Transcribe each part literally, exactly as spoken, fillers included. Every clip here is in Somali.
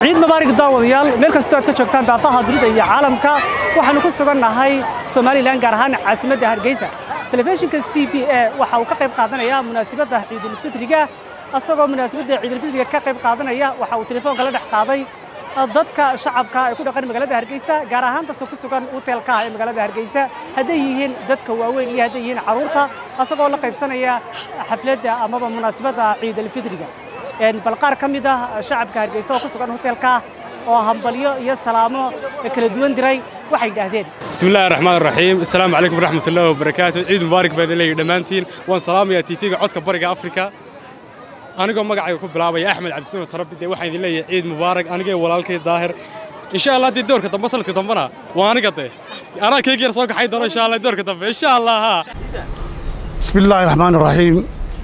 ciid mubaarak daawadayaal meel kasta aad ka joogtaan daafaha dunida iyo caalamka waxaanu ku sugannahay Soomaaliland gaar ahaan caasimadda Hargeysa telefishinka C B A waxa uu ka qayb qaadanayaa munaasabadda Ciidul Fitriga asagoo munaasabadda Ciidul Fitriga ka qayb qaadanaya waxa uu telefoonka la dhex qaaday dadka shacabka ay ku dhaqan magaalada Hargeysa gaar ahaan dadka ku sugan hotelka ee magaalada Hargeysa haday yihiin dadka waaweyn iyo haday yihiin caruurta asagoo la qaybsanaya xafladda ama munaasabadda Ciidul Fitriga een bal qaar kamid ah shacabka Hargeysa oo ku sugan hotelka oo hambalyo iyo salaamo kala duwan diray waxay yiraahdeen bismillaahir rahmaanir rahiim assalaamu alaykum waraxmatullaahi wabarakaatuh ciid mubaarak baad leeyahay dhamaantiin waan salaamaya T V-ga codka bariga Afrika anigoo magacayga ku bilaabay Axmed Cabdi Tarabide waxaan idin leeyahay ciid mubaarak anigoo walaalkay daahir insha Allah dii doorka dambe sanadka dambana waa aniga de ana keegeer soo kaxay doono insha Allah doorka dambe insha Allah bismillaahir rahmaanir rahiim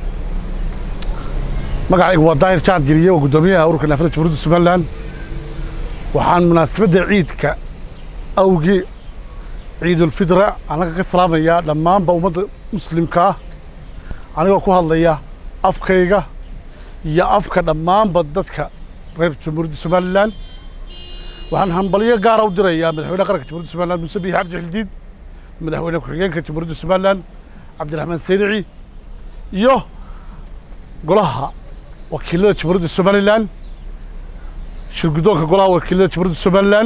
magacaygu waa daahir jaad geliye oo gudoomiyaha ururka naafada Jamhuuriyadda Soomaaliland waxaan munaasabadda ciidka awgi ciidul fitra anaga ka salaamaya dhammaanba ummadda muslimka anigoo ku hadlaya afkayga iyo afka dhammaanba dadka reer Jamhuuriyadda Soomaaliland waxaan hambalyo gaar ah u dirayaa madaxweynaha qaranka Jamhuuriyadda Soomaaliland Muuse Biixi Cabdi Xildiid madaxweyne ku-xigeenka Jamhuuriyadda Soomaaliland Cabdiraxmaan Saynici iyo golaha wakiilada Jamhuuriyadda Soomaaliland shirgudoonka golaha wakiilada Jamhuuriyadda Soomaaliland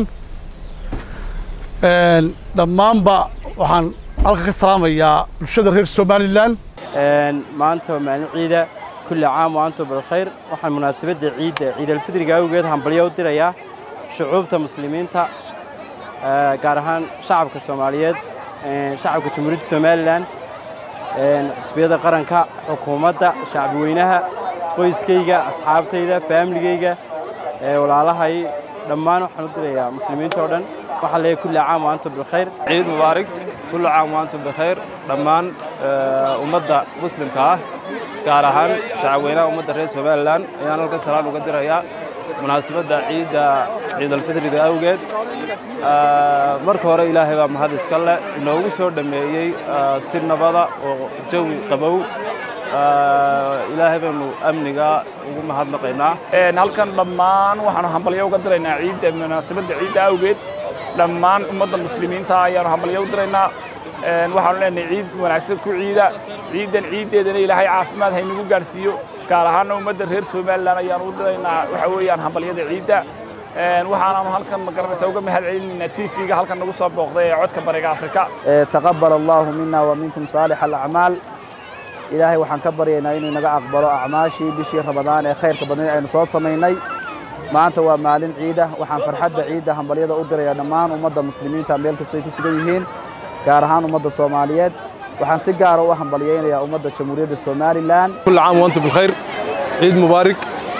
een dhammaanba waxaan halka ka salaamayaa bulshada reer Soomaaliland een maanta maalin ciida kulli caam wa antum bil khayr waxaan munaasabadda ciida ciidul fitriga awgeed hambalyo u dirayaa shucuubta muslimiinta ee gaar ahaan shacabka Soomaaliyeed ee shacabka Jamhuuriyadda Soomaaliland een xisbiyada qaranka xukuumadda shacbi weynaha qoyskayga asxaabtayda familygayga ee walaalahay dhammaan waxaan u dirayaa muslimiinta oo dhan waxa leeyahay kulli caam wa antum bil khayr ciid mubaarak kulli caam wa antum bil khayr dhammaan ummadda muslimka ah gaar ahaan shacabweynaha ummadda reer Soomaaliland ayaan halka salaam uga dirayaa munaasabadda ciida ciidul fitriga awgeed marka hore ilaahay baa mahad iska leh inoogu soo dhameeyay si nabada oo jawi qabow ilaahay baanu amniga ugu mahadnaqaynaa een halkan dhammaan waxaan hambalyo uga diraynaa ciida munaasabadda ciida awgeed dhammaan ummadda muslimiinta ayaan hambalyo u diraynaa een waxaan leenahay ciid wanaagsan ku ciida ciidan ciideedana ilaahay caafimaad ha inagu gaarsiiyo gaar ahaan ummadda reer Soomaaliland ayaan u diraynaa waxa weeyaan hambalyada ciida een waxaan halkan magaranaysaa uga mahad celinayna T V-ga halkan nagu soo booqday ee codka bariga Afrika taqabbal Allahu minna wa minkum salihal a'mal ilaahay waxaan ka baryaynaa inuu naga aqbalo acmaashii bishii Ramadaan ee khayrka badan aynu soo sameynay maanta waa maalin ciida waxaan farxadda ciida hambalyada u dirayaa dhammaan ummadda muslimiinta meel kasta ay ku sugan yihiin gaar ahaan ummadda Soomaaliyeed waxaan si gaar ah u hambalyeynayaa ummadda Jamhuuriyadda Soomaaliland kulli caam wa antum bil khayr ciid mubaarak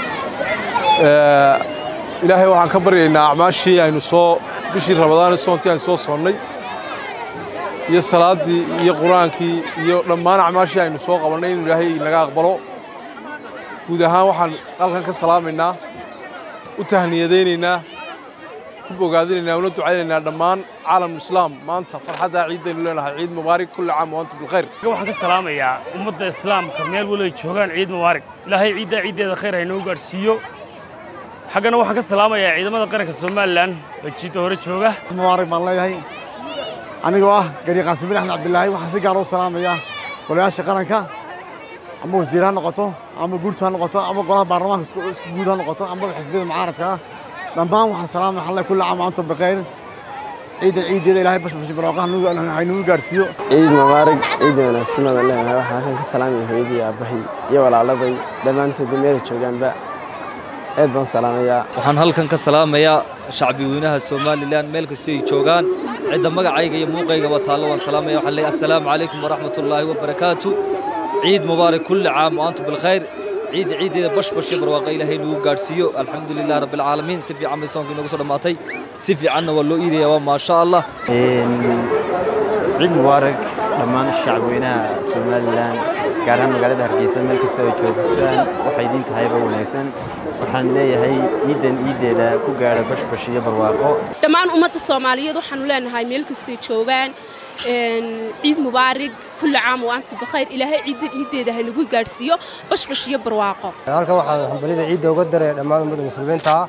ee ilaahay waxaan ka baryaynaa acmaashii aynu soo bishii Ramadaan soontii aynu soo soonnay iyo salaadii iyo quraankii iyo dhammaan acmaashii aynu soo qabanay in ilaahay naga aqbalo guud ahaan waxaan halkan ka salaamaynaa u tahniyadeynaynaa ku bogaadinaynaa una ducaynaynaa dhammaan caalamul islaam maanta farxadda ciidaynu leenahay ciid mubaarak kulli caam wa antum bil khayr waxaan ka salaamayaa ummadda islaamka meel waliba joogaan ciid mubaarak ilaahay ciidda ciideeda khayr ha inoo gaarsiiyo xagana waxaan ka salaamayaa ciidamada qaranka Soomaaliland oo jiito hore jooga mubaarak baan leeyahay anigoo ah gari Qaasim bin Axmed Cabdullaahi waxaan si gaar ah u salaamayaa golayaasha qaranka ama wasiiraha noqoto ama guurta noqoto ama golaha baarlamaanka isku guud ha noqoto ama xisbiyada mucaaradka dhammaan waxaan salaam waxaan leeyahay kulli caam wa antum bikayr ciid ciideeda ilaahay bash bash barwaaqaha nugu aynu gaarsiiyo ciid mubaarak ciid wanaagsan oo leeyahay waxaan ka salaamayaa hooyadii aabahay iyo walaaladay dhammaantood meel joogaanba aad baan salaamayaa waxaan halkan ka salaamayaa shacbi weynaha Soomaaliland meel kasta ay joogaan cid magacayga iyo muuqayga wa taalo waan salaamayaa waxaan leeyahay assalaamu alaykum wa rahmatullaahi wa barakaatuh ciid mubaarak kulli caam wa antum bil khayr ciid ciideeda bash bash barwaaqo ilaahay nagu gaarsiiyo alxamdulillaah rabbil caalamiin si fiican bay soonka inagu soo dhamaatay si fiicanna waa loo iideeyaa waa ma sha Allah ciid mubaarak dhammaan shacabweynaha Soomaaliland gaar ahaan magaalada Hargeysa meel kasta oo joogaan waxay diin tahay ba wanaagsan waxaan leeyahay ciidan ciideeda ku gaara bash bash iyo barwaaqo dhammaan ummadda Soomaaliyeed waxaan leenahay meel kasta oo joogaan een ciid mubaarak kulli caam wa antum bikayr ilaahay ciidan ciideeda ha nagu gaarsiiyo bash bash iyo barwaaqo halka waxaan hambalida ciidda uga diray dhammaan ummadda muslimiinta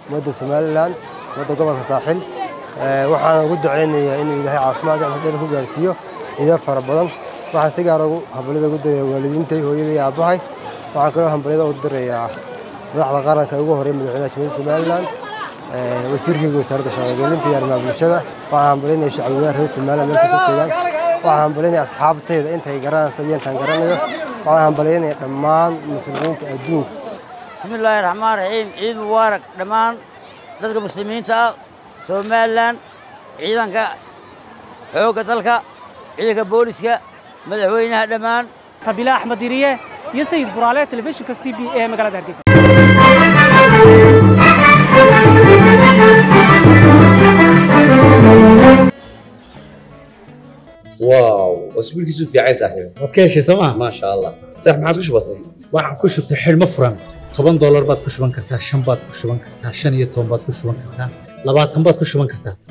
ummadda Somaliland ummadda gobolka saaxil waxaan ugu duceynayaa inuu Ilaahay caafimaad iyo dheer ku gaarsiiyo ciidan fara badan waxaan si gaar ah hambaliyada ugu diray waalidiinta hooyada iyo aabahay waxaan kaloo hambaliyada u dirayaa madaxda qaranka ugu horeeyay madaxweynaha Somaliland wasiirkii wasaaradda shaqooyinka iyo arrimaha bulshada waxaan hambaliyada shacabweynaha reer Somaliland meel kasta joogaan waxaan hambaliyada asxaabtayda intay garanayaan intaan garanayo waxaan hambaliyada dhammaan muslimiinta adduunka bismillaahi raxmaani raxiim ciid mubaarak dhammaan dadka muslimiinta ah Somaliland ciidanka xoogga dalka ciidanka booliska madaxweynaha dhammaan Kabila Axmed Diriye iyo Sayid Buraale telefishinka C B A magaalada Hargeysa واو اسبوع كيسو في عين صاحبي wadkeeshi sama ما شاء الله صح ما عاد كش بسيط waxaan ku shubtay xilmo furan toban dollar baad ku shuban kartaa shan baad ku shuban kartaa shan iyo toban baad ku shuban kartaa labaatan baad ku shuban kartaa